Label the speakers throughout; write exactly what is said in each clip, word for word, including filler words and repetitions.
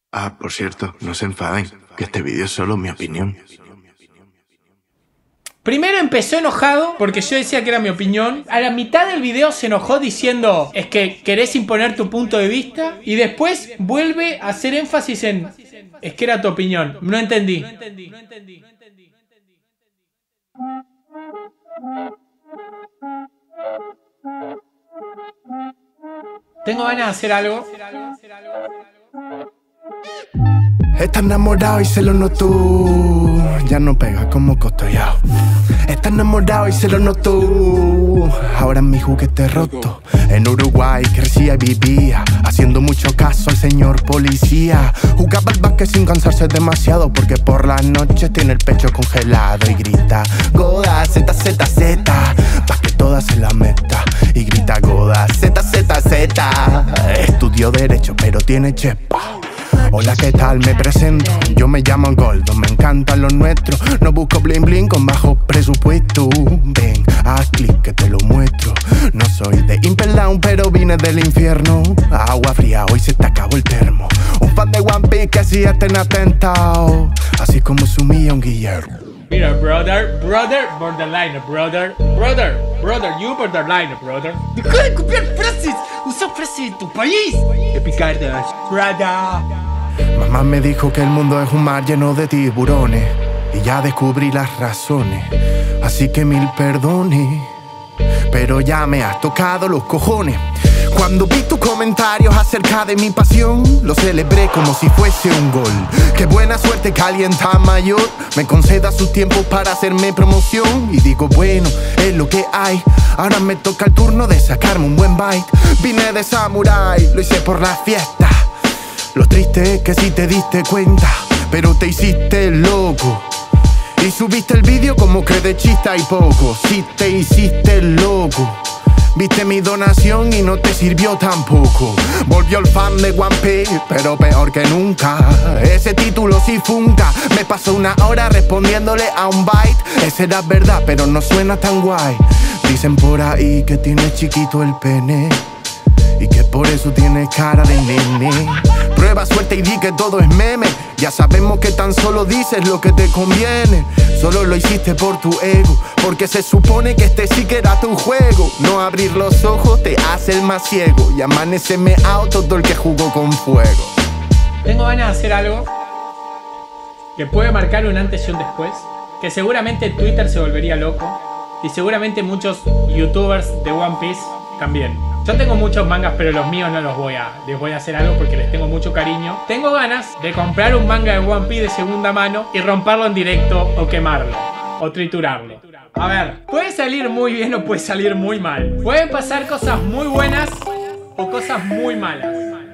Speaker 1: Ah, por cierto, no se enfaden, que este vídeo es solo mi opinión.
Speaker 2: Primero empezó enojado porque yo decía que era mi opinión. A la mitad del video se enojó diciendo es que querés imponer tu punto de vista. Y después vuelve a hacer énfasis en es que era tu opinión. No entendí. Tengo ganas de hacer algo.
Speaker 3: Está enamorado y se lo notó. Ya no pega como costallado. Está enamorado y se lo notó. Ahora es mi juguete roto. En Uruguay crecía y vivía, haciendo mucho caso al señor policía. Jugaba al básquet sin cansarse demasiado, porque por las noches tiene el pecho congelado. Y grita Goda, Z, Z, Z, pa' que toda se la meta. Y grita Goda, Z, Z, Z. Estudió derecho pero tiene chepa. Hola, ¿qué tal? Me presento, yo me llamo Goldo, me encantan los nuestros. No busco bling bling con bajo presupuesto. Ven, haz clic que te lo muestro. No soy de Impel Down, pero vine del infierno. Agua fría, hoy se te acabó el termo. Un fan de One Piece que si estén atentado, así como sumía un Guillermo.
Speaker 2: Mira, brother, brother, borderline, brother, brother, brother, you borderline, brother. Deja de copiar frases, usa frases de tu país. De picardas, brother.
Speaker 3: Mamá me dijo que el mundo es un mar lleno de tiburones, y ya descubrí las razones, así que mil perdones, pero ya me has tocado los cojones. Cuando vi tus comentarios acerca de mi pasión, lo celebré como si fuese un gol. Qué buena suerte que alguien tan mayor me conceda sus tiempos para hacerme promoción. Y digo, bueno, es lo que hay. Ahora me toca el turno de sacarme un buen bite. Vine de Samurai, lo hice por la fiesta. Lo triste es que sí te diste cuenta, pero te hiciste loco. Y subiste el vídeo como que de chiste hay poco. Sí te hiciste loco. Viste mi donación y no te sirvió tampoco. Volvió el fan de One Piece, pero peor que nunca. Ese título sí funca. Me pasó una hora respondiéndole a un byte. Esa era verdad, pero no suena tan guay. Dicen por ahí que tienes chiquito el pene y que por eso tienes cara de nene. Prueba suerte y di que todo es meme. Ya sabemos que tan solo dices lo que te conviene. Solo lo hiciste por tu ego, porque se supone que este sí que era tu juego. No abrir los ojos te hace el más ciego, y amaneceme a todo el que jugó con fuego.
Speaker 2: Tengo ganas de hacer algo que puede marcar un antes y un después. Que seguramente Twitter se volvería loco, y seguramente muchos youtubers de One Piece también. Yo tengo muchos mangas, pero los míos no los voy a... Les voy a hacer algo porque les tengo mucho cariño. Tengo ganas de comprar un manga de One Piece de segunda mano y romperlo en directo o quemarlo o triturarlo. A ver, puede salir muy bien o puede salir muy mal. Pueden pasar cosas muy buenas o cosas muy malas.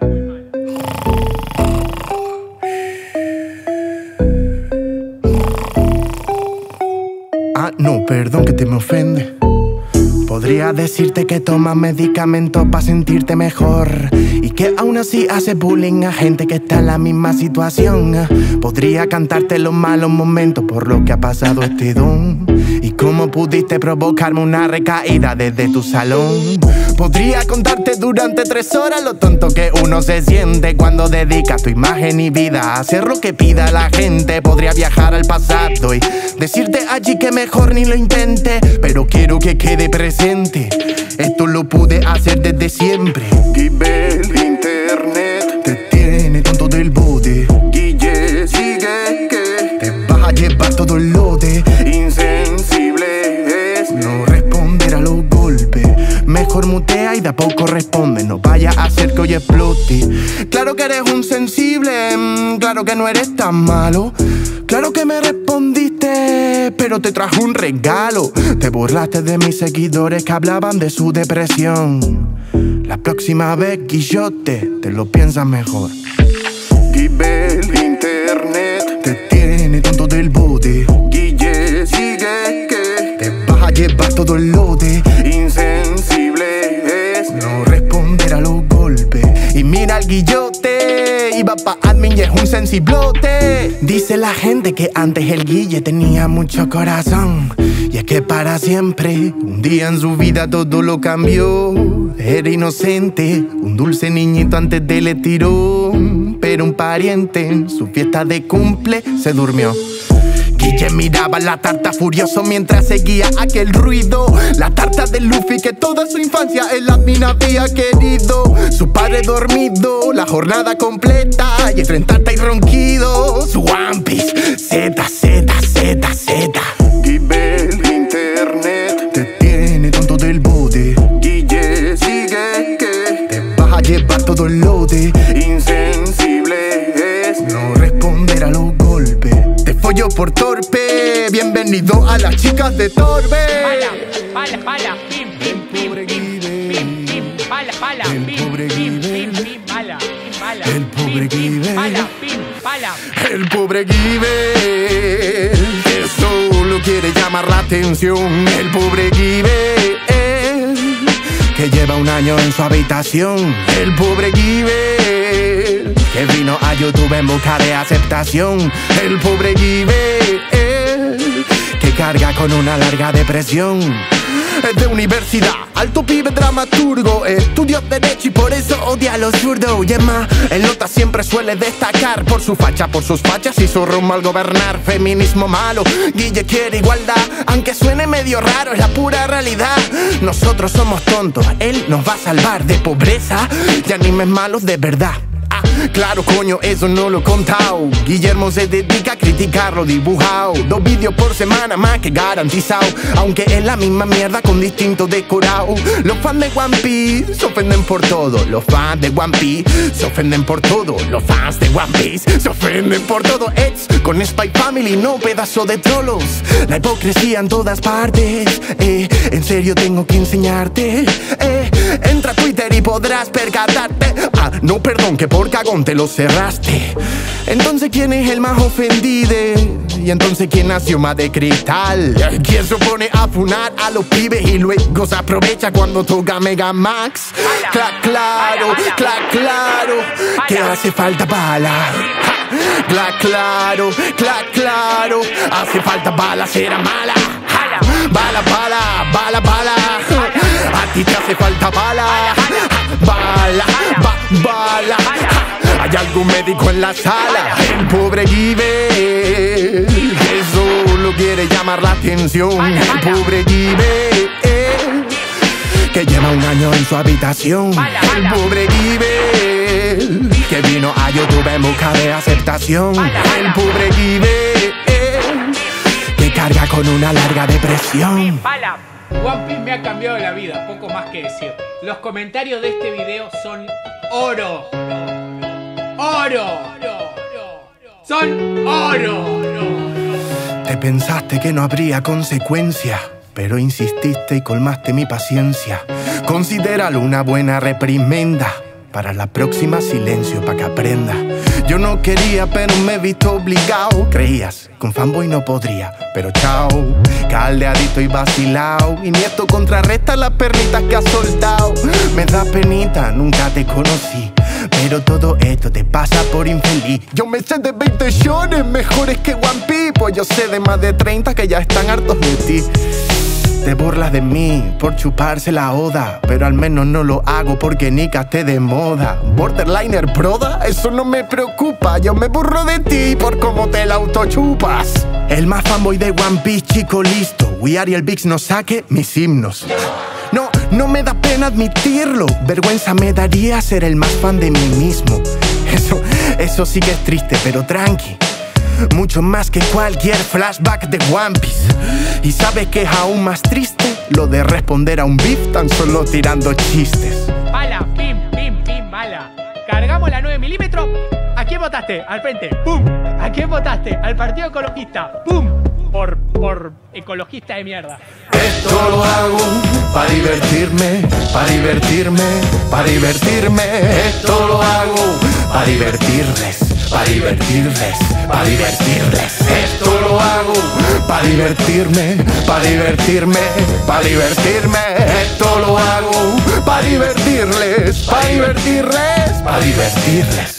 Speaker 3: Ah, no, perdón que te me ofende. Podría decirte que tomas medicamentos para sentirte mejor y que aún así hace bullying a gente que está en la misma situación. Podría cantarte los malos momentos por lo que ha pasado este don y cómo pudiste provocarme una recaída desde tu salón. Podría contarte durante tres horas lo tonto que uno se siente cuando dedica tu imagen y vida a hacer lo que pida la gente. Podría viajar al pasado y decirte allí que mejor ni lo intente, pero quiero que quede presente. Esto lo pude hacer desde siempre. Vive el internet, te tiene tonto del bote. Guille, sigue que te vas a llevar todo el lote. Insensible es no responder a los golpes. Mejor mutea y de a poco responde. No vaya a hacer que hoy explote. Claro que eres un sensible, claro que no eres tan malo. Claro que me respondiste, pero te trajo un regalo. Te burlaste de mis seguidores que hablaban de su depresión. La próxima vez, Guillote, te lo piensas mejor. Vive el internet, te tiene tonto del bote. Guille, sigue que te vas a llevar todo el lote. Insensible es no responder a los golpes. Y mira al Guillote, iba pa' admin y es un sensiblote. Dice la gente que antes el Guille tenía mucho corazón, y es que para siempre, un día en su vida todo lo cambió. Era inocente, un dulce niñito antes de le tiró. Pero era un pariente. En su fiesta de cumple se durmió. Guille miraba la tarta furioso mientras seguía aquel ruido. La tarta de Luffy que toda su infancia él la mina había querido. Su padre dormido, la jornada completa y entre tarta y ronquido. Su One Piece, Z, Z, Z, Z. Guille, el internet te tiene tonto del bote. Guille, sigue que te vas a llevar todo el lote. Insensible es no responder a los golpes. Te follo por torpe, bienvenido a las chicas de Torbe.
Speaker 2: Pala, pala, pala, pim, pim, pim, pim, pim, pim, pala, pala, pim, pim, pim, pim, pala, pala,
Speaker 3: el pobre Guille,
Speaker 2: pala, pim, pala.
Speaker 3: El pobre Guille, que solo quiere llamar la atención. El pobre Guille, que lleva un año en su habitación. El pobre Guille, que vino a YouTube en busca de aceptación. El pobre Guille, que carga con una larga depresión. Es de universidad, alto pibe dramaturgo. Estudió derecho y por eso odia a los zurdos. Y es más, el nota siempre suele destacar por su facha, por sus fachas y su rumbo al gobernar. Feminismo malo, Guille quiere igualdad, aunque suene medio raro, es la pura realidad. Nosotros somos tontos, él nos va a salvar de pobreza y animes malos de verdad. Claro, coño, eso no lo he contado. Guillermo se dedica a criticar lo dibujado. Dos vídeos por semana más que garantizado, aunque es la misma mierda con distinto decorado. Los fans de One Piece se ofenden por todo. Los fans de One Piece se ofenden por todo. Los fans de One Piece se ofenden por todo. Ex con Spy Family, no pedazo de trolos. La hipocresía en todas partes. eh, En serio tengo que enseñarte. eh, Entra a Twitter y podrás percatarte. Ah, no, perdón, que por cagón te lo cerraste. Entonces, ¿quién es el más ofendido? Y entonces, ¿quién nació más de cristal? ¿Quién se pone a funar a los pibes y luego se aprovecha cuando toca Mega Max? Claro, claro, claro, claro, que hace falta bala. Claro, claro, claro, claro, hace falta bala, será mala. Bala, bala, bala, bala, a ti te hace falta bala. Bala, ba, bala. Hay algún médico en la sala. El pobre Guille, que solo quiere llamar la atención. El pobre Guille, que lleva un año en su habitación. El pobre Guille, que vino a YouTube en busca de aceptación. El pobre Guille, que carga con una larga depresión.
Speaker 2: One Piece me ha cambiado la vida, poco más que decir. Los comentarios de este video son oro. Oro. Son oro.
Speaker 3: Te pensaste que no habría consecuencia, pero insististe y colmaste mi paciencia. Considéralo una buena reprimenda. Para la próxima, silencio pa' que aprenda. Yo no quería, pero me he visto obligado. Creías, con fanboy no podría, pero chao. Caldeadito y vacilao. Y ni esto contrarresta las perritas que has soltado. Me da penita, nunca te conocí, pero todo esto te pasa por infeliz. Yo me sé de veinte shones mejores que One Piece, pues yo sé de más de treinta que ya están hartos de ti. Te burlas de mí por chuparse la oda, pero al menos no lo hago porque Nika esté de moda. Borderliner Proda, eso no me preocupa. Yo me burro de ti por cómo te la autochupas. El más fanboy de One Piece, chico listo. We Are y el Vix no saque mis himnos. No, no me da pena admitirlo. Vergüenza me daría ser el más fan de mí mismo. Eso, eso sí que es triste, pero tranqui. Mucho más que cualquier flashback de One Piece. Y sabes que es aún más triste lo de responder a un beef tan solo tirando chistes.
Speaker 2: Bala, pim, pim, pim, bala. Cargamos la nueve milímetros. ¿A quién votaste? Al frente, pum. ¿A quién votaste? Al Partido Ecologista, pum. Por, por ecologista de mierda.
Speaker 3: Esto lo hago para divertirme, para divertirme, para divertirme. Esto lo hago para divertirles, para divertirles, para divertirles. Esto lo hago para divertirme, para divertirme, para divertirme. Esto lo hago para divertirles, para divertirles, para divertirles.